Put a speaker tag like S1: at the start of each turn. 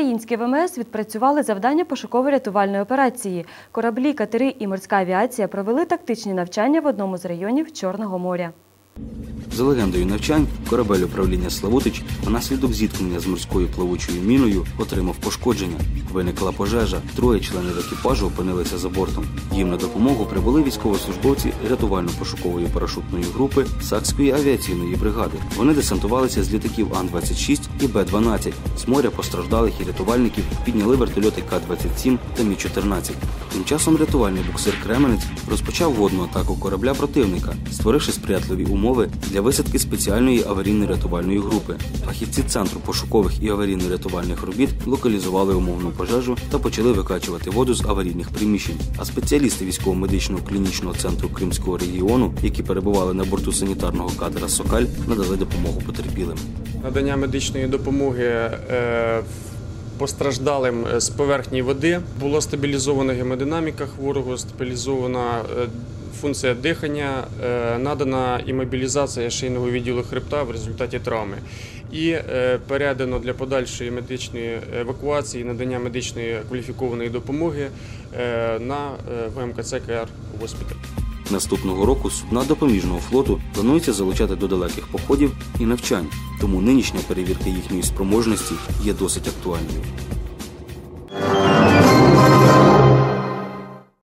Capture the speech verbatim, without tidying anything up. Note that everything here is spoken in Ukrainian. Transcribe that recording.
S1: Українські ВМС відпрацювали завдання пошуково-рятувальної операції. Кораблі, катери і морська авіація провели тактичні навчання в одному з районів Чорного моря.
S2: За легендою навчань, корабель управління «Славутич» внаслідок зіткнення з морською плавучою міною отримав пошкодження. Виникла пожежа, троє членів екіпажу опинилися за бортом. Їм на допомогу прибули військовослужбовці рятувально-пошукової парашутної групи Сакської авіаційної бригади. Вони десантувалися з літаків Ан двадцять шість і Бе дванадцять. З моря постраждалих і рятувальників підняли вертольоти Ка двадцять сім та Мі чотирнадцять. Тим часом рятувальний буксир «Кременець» розпочав водну атаку корабля противника, створивши сприятливі умови для висадки спеціальної аварійно-рятувальної групи. Фахівці Центру пошукових і аварійно-рятувальних робіт локалізували умовну пожежу та почали викачувати воду з аварійних приміщень. А спеціалісти військово-медичного клінічного центру Кримського регіону, які перебували на борту санітарного катера «Сокаль», надали допомогу потерпілим.
S3: Надання медичної допомоги е постраждалим з поверхні води. Була стабілізована гемодинаміка хворого, стабілізована функція дихання, надана імобілізація шийного відділу хребта в результаті травми. І передано для подальшої медичної евакуації, надання медичної кваліфікованої допомоги на В Ем Ка Це Ка Ар госпіталь.
S2: Наступного року судна допоміжного флоту планується залучати до далеких походів і навчань, тому нинішня перевірка їхньої спроможності є досить актуальною.